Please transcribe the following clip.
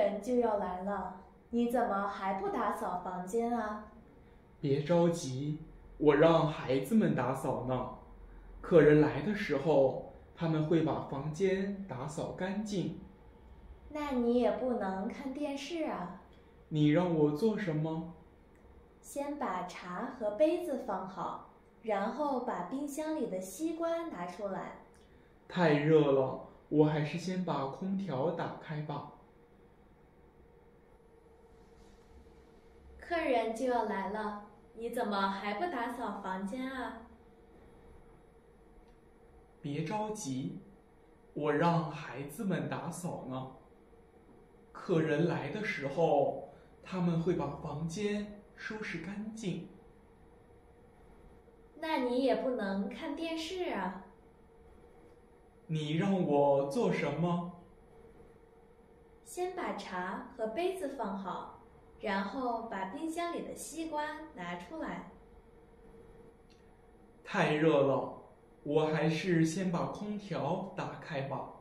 人就要来了，你怎么还不打扫房间啊？ 别着急，我让孩子们打扫呢。客人来的时候，他们会把房间打扫干净。 那你也不能看电视啊。 你让我做什么？ 先把茶和杯子放好，然后把冰箱里的西瓜拿出来。 太热了，我还是先把空调打开吧。 客人就要来了，你怎么还不打扫房间啊？ 别着急，我让孩子们打扫呢。客人来的时候，他们会把房间收拾干净。 那你也不能看电视啊。 你让我做什么？ 先把茶和杯子放好，然后把冰箱里的西瓜拿出来。 太热了，我还是先把空调打开吧。